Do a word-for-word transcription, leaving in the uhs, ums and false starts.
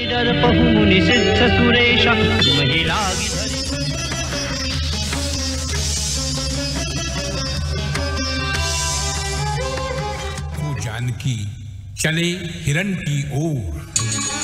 डर पहु मुनि सिद्ध सुरेश महिला वो जानकी चले हिरण की ओर।